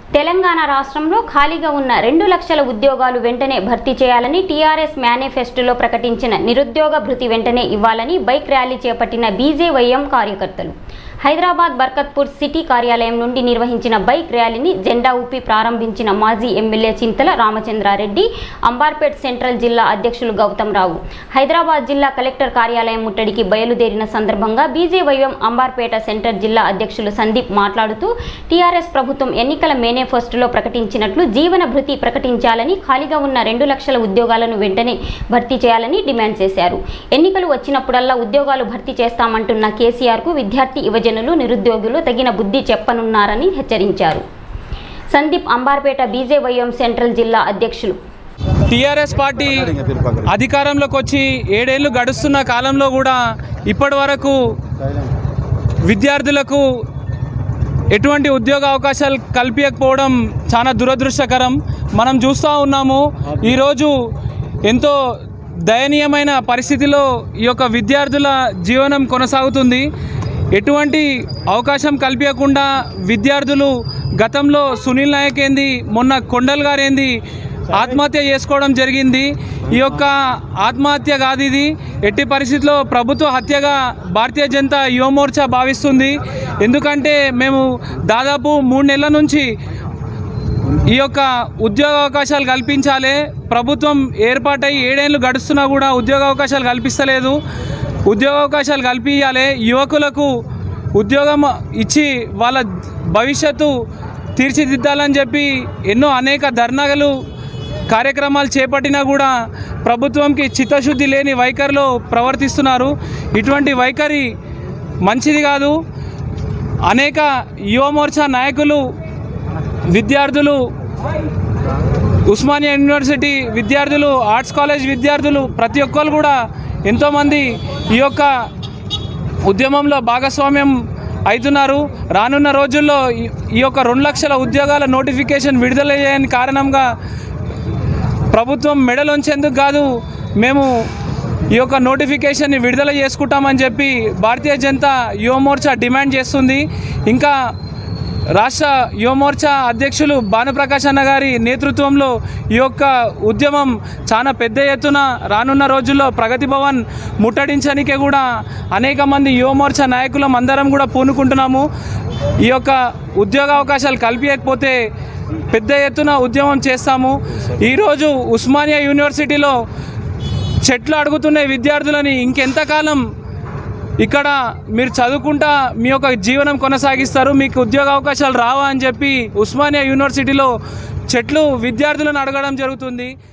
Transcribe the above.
తెలంగాణ రాష్ట్రంలో ఖాళీగా ఉన్న 2 లక్షల ఉద్యోగాలు వెంటనే భర్తీ చేయాలని టీఆర్ఎస్ మేనిఫెస్టోలో ప్రకటించిన నిరుద్యోగ భృతి వెంటనే ఇవ్వాలని బైక్ ర్యాలీ చేపట్టిన బీజేవైఎం కార్యకర్తలు హైదరాబాద్ బర్కత్పూర్ సిటీ కార్యాలయం నుండి నిర్వహించిన బైక్ ర్యాలీని జెండా ఊపి ప్రారంభించిన మాజీ ఎమ్మెల్యే చింతల రామచంద్రారెడ్డి, అంబార్పేట్ సెంట్రల్ జిల్లా అధ్యక్షులు గౌతమ్ రావు హైదరాబాద్ జిల్లా కలెక్టర్ కార్యాలయం ముట్టడికి బయలుదేరిన సందర్భంగా బీజేవైఎం అంబార్పేట సెంటర్ జిల్లా అధ్యక్షులు సందీప్ మాట్లాడుతూ టీఆర్ఎస్ ప్రభుత్వం ఎన్నికల మేనిఫెస్టోలో ప్రకటించినట్లు జీవన భృతి ప్రకటించాలని, ఖాళీగా ఉన్న 2 లక్షల ఉద్యోగాలను వెంటనే భర్తీ చేయాలని డిమాండ్ చేశారు. ఎన్నికలు వచ్చినప్పుడల్లా ఉద్యోగాలు భర్తీ చేస్తామంటున్న కేసీఆర్కు విద్యార్థి యువజనులు నిరుద్యోగులు తగిన బుద్ధి చెప్పనున్నారని హెచ్చరించారు. సందీప్ అంబార్పేట బీజేవైఎం సెంట్రల్ జిల్లా అధ్యక్షులు. టీఆర్ఎస్ పార్టీ అధికారంలోకి వచ్చి 7 ఏళ్ళు గడుస్తున్న కాలంలో కూడా ఇప్పటి వరకు విద్యార్థులకు ఎటువంటి ఉద్యోగ అవకాశాలు కల్పించకపోవడం చాలా దురదృష్టకరం. మనం చూస్తూ ఉన్నాము. ఈరోజు ఎంతో దయనీయమైన పరిస్థితిలో ఈ యొక్క విద్యార్థుల జీవనం కొనసాగుతుంది. ఎటువంటి అవకాశం కల్పించకుండా విద్యార్థులు గతంలో సునీల్ నాయక్ ఏంది, మొన్న కొండల్ గారు ఏంది ఆత్మహత్య చేసుకోవడం జరిగింది. ఈ యొక్క ఆత్మహత్య కాదు, ఇది ఎట్టి పరిస్థితుల్లో ప్రభుత్వ హత్యగా భారతీయ జనతా యువ మోర్చా భావిస్తుంది. ఎందుకంటే మేము దాదాపు 3 నెలల నుంచి ఈ యొక్క ఉద్యోగ అవకాశాలు కల్పించాలి, ప్రభుత్వం ఏర్పాటై 7 ఏళ్ళు గడుస్తున్నా కూడా ఉద్యోగ అవకాశాలు కల్పిస్తలేదు. ఉద్యోగ అవకాశాలు కల్పించాలి, యువకులకు ఉద్యోగం ఇచ్చి వాళ్ళ భవిష్యత్తు తీర్చిదిద్దాలని చెప్పి ఎన్నో అనేక ధర్నాలు కార్యక్రమాలు చేపట్టినా కూడా ప్రభుత్వంకి చిత్తశుద్ధి లేని వైఖరిలో ప్రవర్తిస్తున్నారు. ఇటువంటి వైఖరి మంచిది కాదు. అనేక యువ మోర్చా నాయకులు, విద్యార్థులు, ఉస్మానియా యూనివర్సిటీ విద్యార్థులు, ఆర్ట్స్ కాలేజ్ విద్యార్థులు ప్రతి ఒక్కరు కూడా ఎంతోమంది ఈ యొక్క ఉద్యమంలో భాగస్వామ్యం అవుతున్నారు. రానున్న రోజుల్లో ఈ యొక్క 2 లక్షల ఉద్యోగాల నోటిఫికేషన్ విడుదల చేయని కారణంగా ప్రభుత్వం మెడలోంచేందుకు కాదు, మేము ఈ యొక్క నోటిఫికేషన్ని విడుదల చేసుకుంటామని చెప్పి భారతీయ జనతా యువ మోర్చా డిమాండ్ చేస్తుంది. ఇంకా రాష్ట్ర యువ మోర్చా అధ్యక్షులు భానుప్రకాష్ అన్న గారి నేతృత్వంలో ఈ యొక్క ఉద్యమం చాలా పెద్ద ఎత్తున రానున్న రోజుల్లో ప్రగతి భవన్ ముట్టడించడానికే కూడా అనేక మంది యువ మోర్చా నాయకులం అందరం కూడా పూనుకుంటున్నాము. ఈ యొక్క ఉద్యోగ అవకాశాలు కల్పించకపోతే పెద్ద ఎత్తున ఉద్యమం చేస్తాము. ఈరోజు ఉస్మానియా యూనివర్సిటీలో చెట్లు అడుగుతున్న విద్యార్థులని ఇంకెంతకాలం ఇక్కడ మీరు చదువుకుంటా మీ యొక్క జీవనం కొనసాగిస్తారు, మీకు ఉద్యోగ అవకాశాలు రావా అని చెప్పి ఉస్మానియా యూనివర్సిటీలో చెట్లు విద్యార్థులను అడగడం జరుగుతుంది.